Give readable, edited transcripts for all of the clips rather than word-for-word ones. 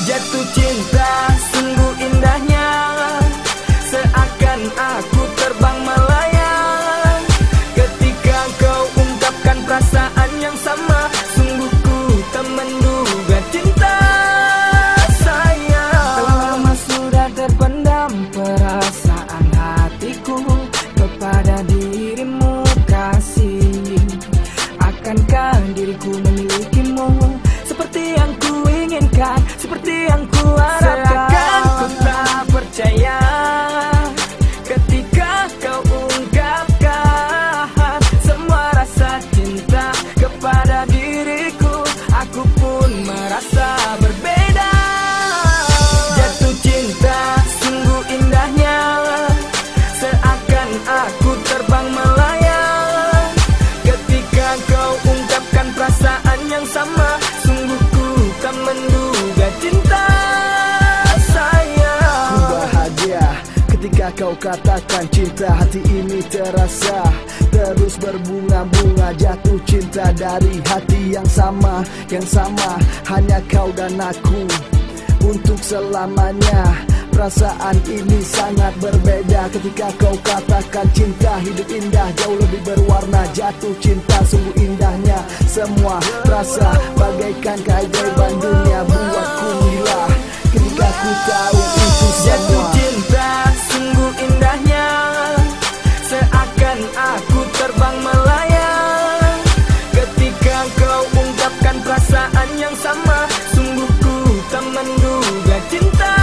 Jatuh cinta sungguh indahnya, seakan aku terbang melayang. Ketika kau ungkapkan perasaan yang sama, sungguh ku tak menduga cinta sayang. Telah lama sudah terpendam perasaan hatiku kepada dirimu kasih. Akankah diriku memilikimu seperti yang ku inginkan, seperti yang ku harapkan? Seakan ku tak percaya ketika kau ungkapkan semua rasa cinta kepada diriku. Aku pun merasa berbeda. Jatuh cinta sungguh indahnya, seakan aku terbang melayang. Ketika kau ungkapkan perasaan yang sama, sungguh ku tak menduga cinta sayang. Ku bahagia ketika kau katakan cinta, hati ini terasa terus berbunga-bunga. Jatuh cinta dari hati yang sama hanya kau dan aku untuk selamanya. Perasaan ini sangat berbeda ketika kau katakan cinta. Hidup indah jauh lebih berwarna. Jatuh cinta sungguh indahnya, semua rasa bagaikan keajaiban dunia. Buatku gila ketika ku tahu itu Jatuh semua. cinta sungguh indahnya, seakan aku terbang melayang. Ketika kau ungkapkan perasaan yang sama, sungguh ku tak menduga cinta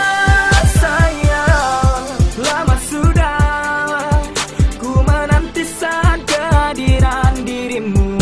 sayang. Lama sudah ku menanti saat kehadiran dirimu.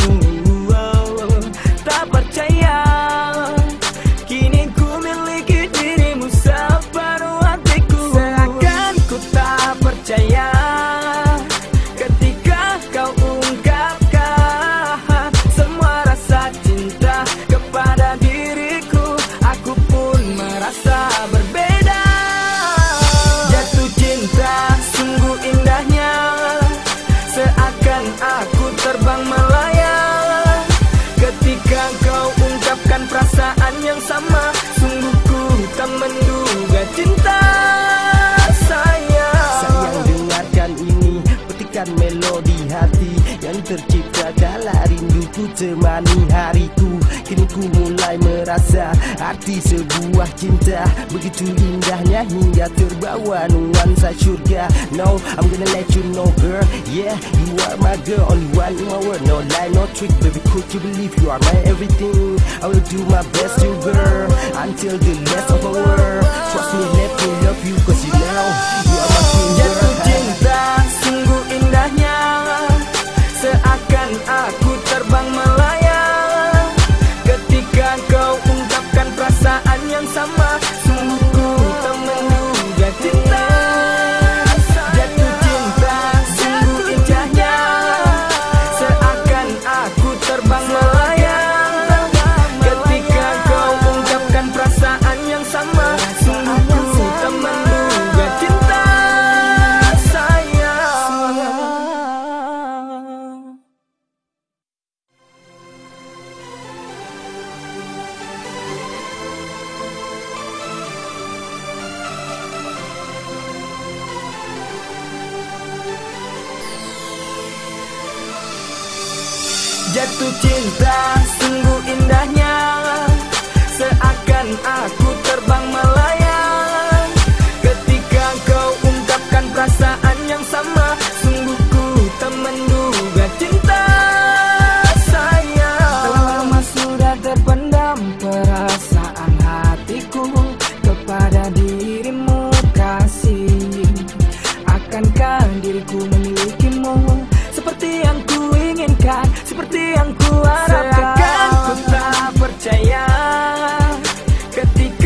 Tak percaya kini ku miliki dirimu sepenuh hatiku. Seakan ku tak percaya ketika kau ungkapkan semua rasa cinta kepada diriku. Aku pun merasa berbeda. Jatuh cinta sungguh indahnya, seakan aku terbang melayang. Ketika kau ungkapkan perasaan yang sama, sungguh ku tak menduga cinta sayang. Sayang, dengarkan ini, petikan melodi hati yang tercipta kala rinduku temani hariku. Kini ku mulai merasa arti sebuah cinta, begitu indahnya hingga terbawa nuansa surga. No, I'm gonna let you know, girl, yeah, you are my girl, only one in my world. No lie, no trick, baby, could you believe you are my everything? I will do my best to girl, until the last of our world. Trust me, let me love you, cause you know you are my queen, girl. Jatuh cinta sungguh indahnya, seakan aku terbang melayang. Ketika kau ungkapkan perasaan yang sama, sungguh ku tak menduga cinta. Jatuh cinta sungguh indahnya, seakan aku terbang melayang. Ketika kau ungkapkan perasaan yang sama, sungguh ku tak menduga cinta sayang. Jatuh cinta sungguh indahnya, seakan aku terbang melayang. Ketika kau ungkapkan perasaan yang sama, sungguh ku tak menduga cinta sayang. Telah lama sudah terpendam perasaan hatiku kepada dirimu kasih. Akankah diriku memilikimu seperti yang ku inginkan, seperti yang ku harapkan? Seakan ku tak percaya ketika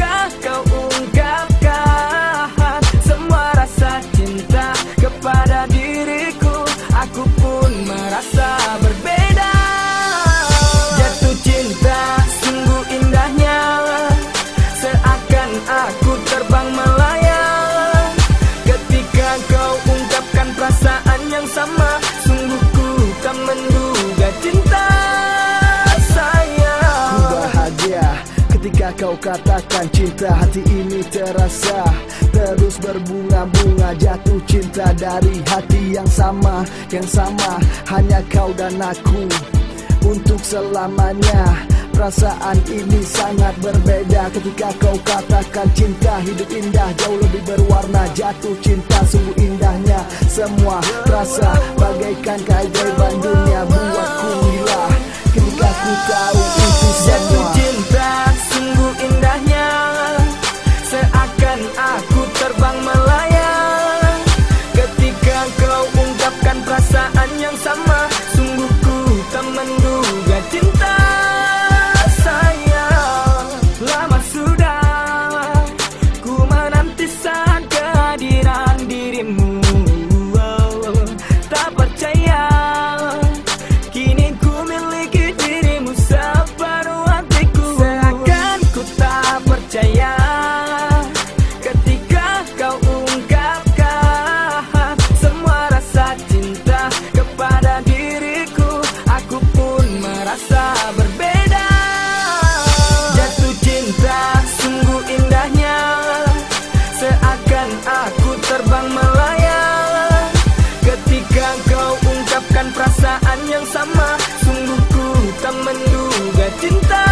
kau katakan cinta, hati ini terasa terus berbunga-bunga. Jatuh cinta dari hati yang sama, hanya kau dan aku untuk selamanya. Perasaan ini sangat berbeda ketika kau katakan cinta. Hidup indah jauh lebih berwarna. Jatuh cinta sungguh indahnya. Semua terasa bagaikan keajaiban dunia. Buatku gila ketika ku tahu itu semua. Jatuh cinta sungguh indahnya, seakan aku terbang melayang ketika kau ungkapkan perasaan yang sama. Sungguh ku tak menduga cinta. Perasaan yang sama, sungguh ku tak menduga cinta.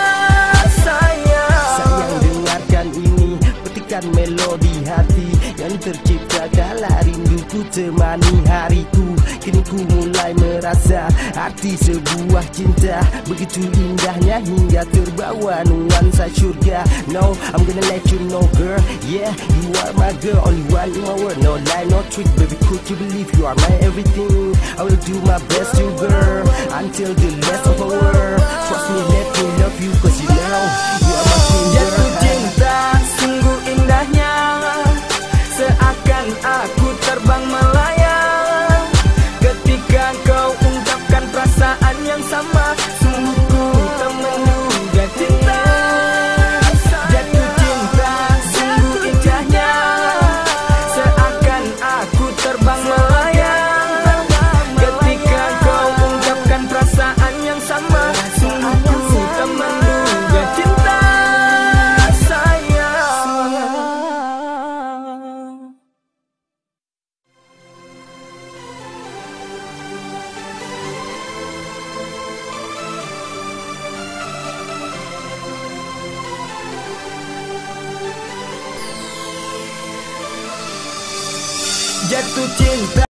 Sayang dengarkan ini, petikan melodi hati yang tercipta kala rinduku temani hariku. Kini ku mulai merasa arti sebuah cinta, begitu indahnya hingga terbawa nuansa surga. No, I'm gonna let you know girl, yeah, you are my girl, only one in my world. No lie, no trick, baby, could you believe you are my everything? I will do my best to girl, until the last of our. Trust me, let me love you, cause you know you are my queen girl. Jatuh cinta sungguh indahnya, seakan aku terbang melayang ketika kau ungkapkan perasaan yang sama. Sungguh ku tak menduga cinta. Jatuh cinta sungguh indahnya, seakan aku terbang melayang ketika kau ungkapkan perasaan yang sama. Sungguh ku tak menduga cinta. Jatuh cinta.